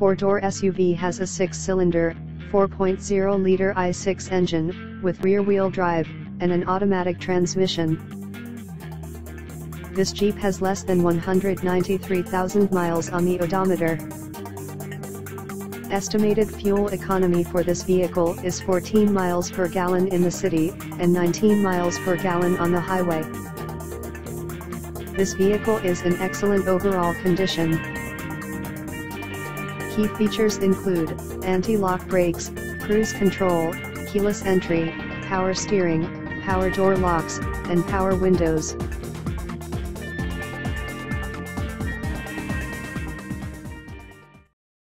four-door SUV has a 6-cylinder, 4.0-liter i6 engine, with rear-wheel drive, and an automatic transmission. This Jeep has less than 193,000 miles on the odometer. Estimated fuel economy for this vehicle is 14 miles per gallon in the city, and 19 miles per gallon on the highway. This vehicle is in excellent overall condition. Key features include anti-lock brakes, cruise control, keyless entry, power steering, power door locks, and power windows.